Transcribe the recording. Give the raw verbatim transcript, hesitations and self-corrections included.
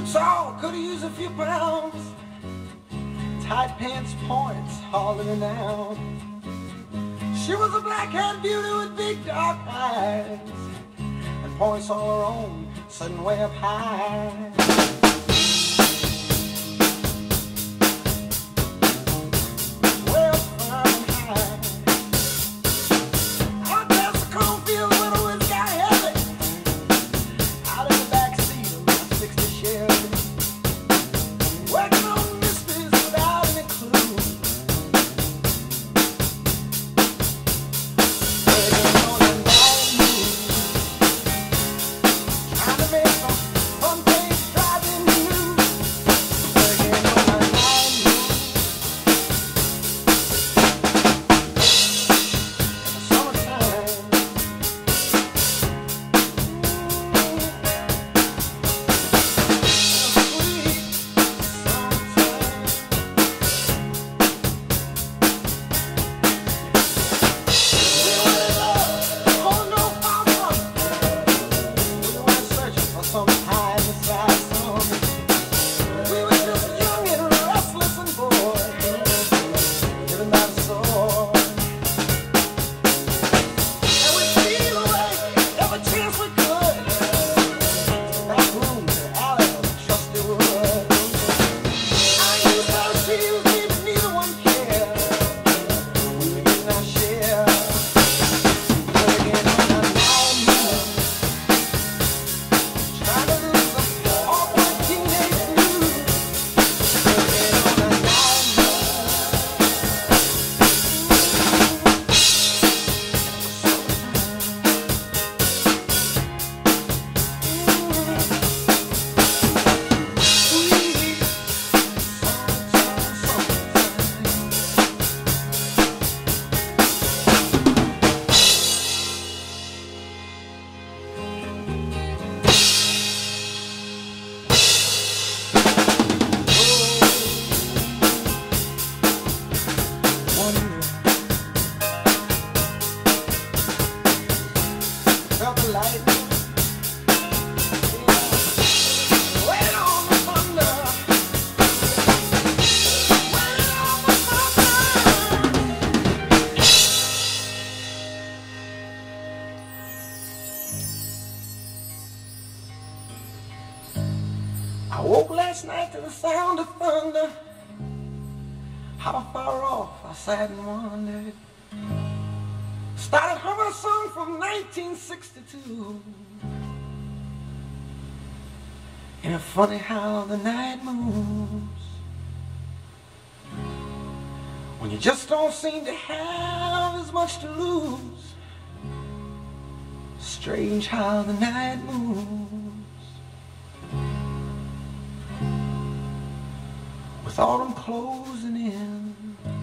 So could use a few pounds. Tight pants points hollering out. She was a black-haired beauty with big dark eyes and points all her own, sitting way up high. I woke last night to the sound of thunder. How far off I sat and wondered. Started humming a song from nineteen sixty-two. And it's funny how the night moves when you just don't seem to have as much to lose. Strange how the night moves with autumn closing in.